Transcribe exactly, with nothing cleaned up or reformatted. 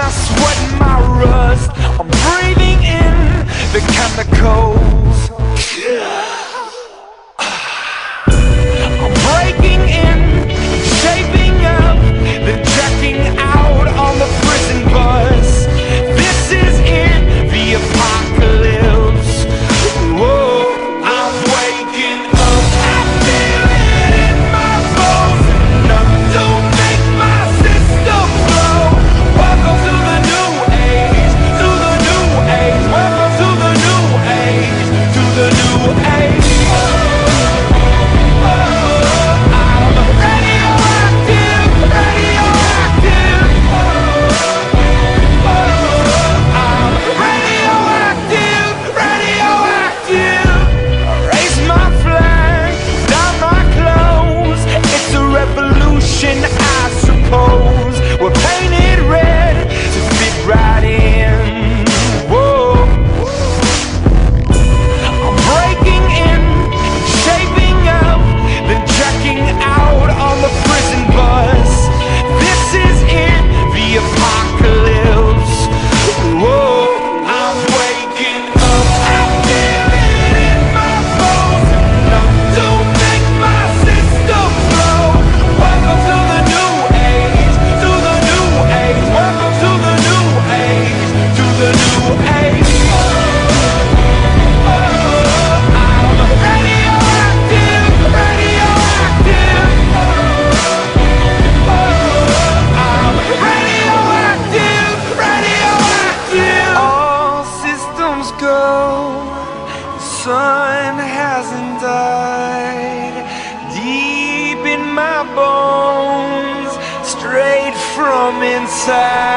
my sweat and my rust. I'm breathing in the chemicals. I'm breaking in, shaping up, then checking out on the prison bus. This is it, the apocalypse. Whoa, I'm waking up. I feel it in my bones. Enough to make my system blow. Welcome to the new age, to the new age. Welcome to the new age, to the new age. I suppose we're painted red to fit right in. Whoa. I'm breaking in, shaping up, then checking out on the prison bus. This is it, the apocalypse. Whoa, I'm waking up. I feel it in my bones. Enough to make my system blow. Welcome to the new age, to the new age. Welcome to the new age, to the new age. I'm radioactive, radioactive. I'm radioactive, radioactive. All systems go. The sun hasn't died. Deep in my bones, straight from inside.